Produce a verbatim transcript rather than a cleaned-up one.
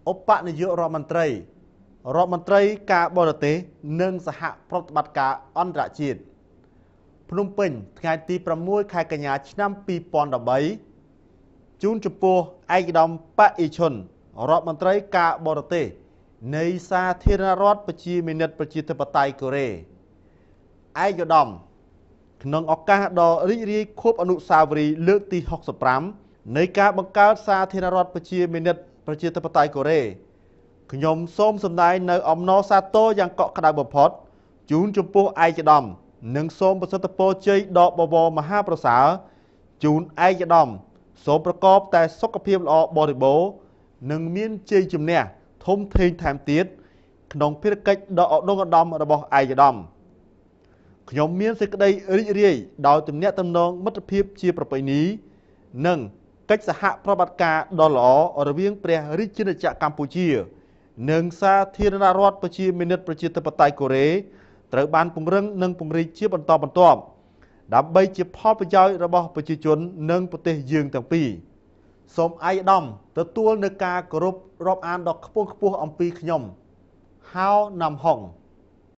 ឧបនាយករដ្ឋមន្ត្រីរដ្ឋមន្ត្រីការបរទេសនិងសហប្រតិបត្តិការអន្តរជាតិភ្នំពេញថ្ងៃទីប្រាំមួយខែកញ្ញាឆ្នាំពីរពាន់ដប់បីជូនចំពោះឯកឧត្តមបេអ៊ីឈុនរដ្ឋមន្ត្រីការបរទេសនៃសាធារណរដ្ឋប្រជាមានិតប្រជាធិបតេយ្យកូរ៉េឯកឧត្តមក្នុងឱកាសដ៏រីករាយខួបអនុស្សាវរីយ៍លើកទីហុកសិបប្រាំនៃការបង្កើតសាធារណរដ្ឋប្រជាមានិតប្រជាធិបតេយ្យកូរ៉េខ្ញុំសូមសម្ដែងនៅអំណរសាទរយ៉ាងកក់ក្ដៅបំផុតជូនចំពោះឯកឧត្តមនិងសូមប្រសិទ្ធពរជ័យដ៏បវរមហាប្រសើរជូនឯកឧត្តមសូមប្រកបតែសុខភាពល្អបរិបូរណ៍និងមានជ័យជំនះធំធេងថែមទៀតក្នុងភារកិច្ចដ៏ឧត្តមឧត្តមរបស់ឯកឧត្តមខ្ញុំមានសេចក្តីរីករាយដោយទំនាក់ទំនងមិត្តភាពជាប្រពៃណីនិងកិច្ចសហប្រតិបត្តិការដ៏ល្អរវាងព្រះរាជាណាចក្រកម្ពុជានិងសាធារណរដ្ឋប្រជាមានិតប្រជាធិបតេយ្យកូរ៉េត្រូវបានពង្រឹងនិងពង្រីកជាបន្តបន្ទាប់ដើម្បីជាផលប្រយោជន៍របស់ប្រជាជននិងប្រទេសយើងទាំងពីរសូមឯកឧត្តមទទួលនៅការគោរពរាប់អានដ៏ខ្ពង់ខ្ពស់អំពីខ្ញុំហៅណាំហុង